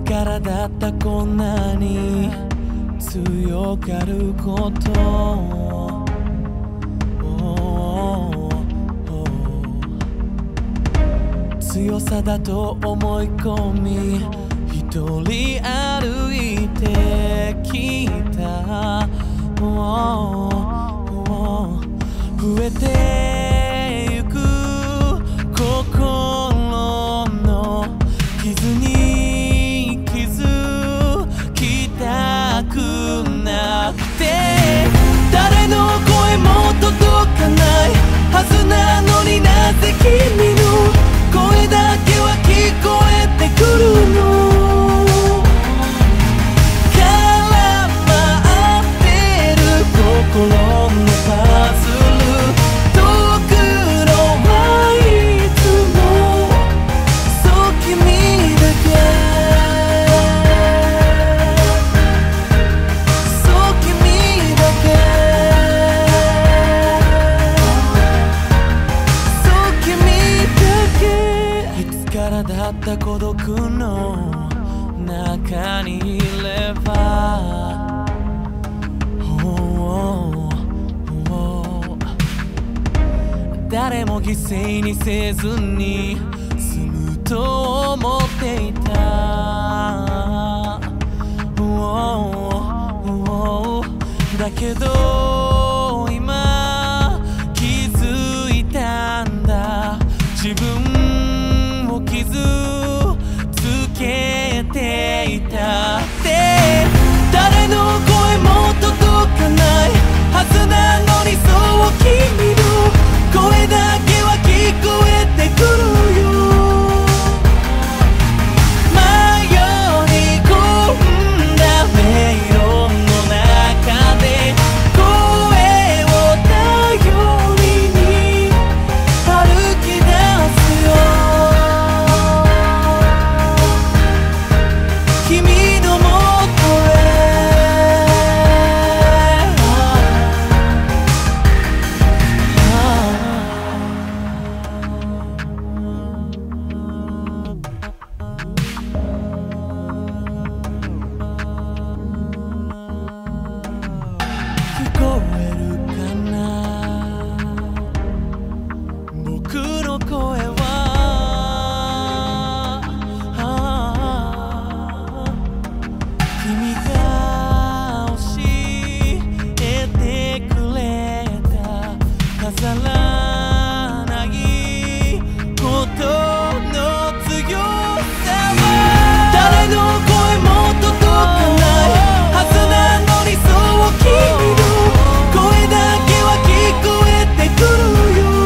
からだったこんなに強がること強さだと思い込み一人歩いてきた増えてゆく心の傷に気づきたくなって誰の声も届かないはずなのになぜ君の声だけは聞こえてくるの絡まってる心のパズル遠くのはいつもそう君だけそう君だけそう君だけいつからだった孤独の中にいれば誰も犠牲にせずに済むと思っていただけど今気づいたんだ自分を傷つけていたって誰の声も届かないはずなのにそう君の声だけは聞こえてくるよ迷い込んだ迷路の中で声を頼りに歩き出すよ君のもとへ聞こえるかな僕の声は君が教えてくれた飾らないことの強さは誰の声も届かないはずなのにそう君の声だけは聞こえてくるよ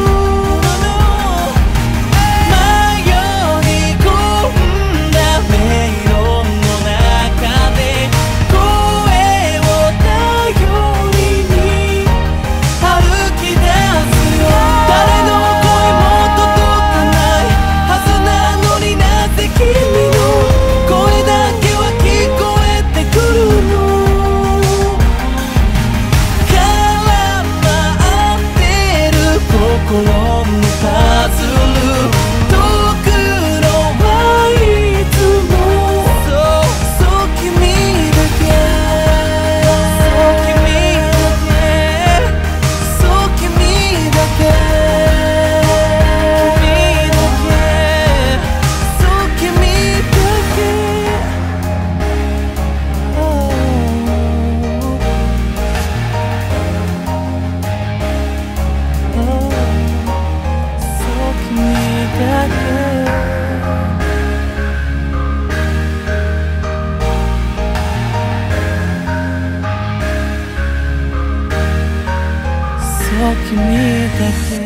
迷い込んだ迷路の中で声を頼りに歩き出すよ誰の声も届かないはずなのになぜ君の声だけは聞こえてくるの絡まってる心のパズル遠くのはいつもそう君だけそう君だけそう君だけ君だけそう君だそう君だけそう君だけ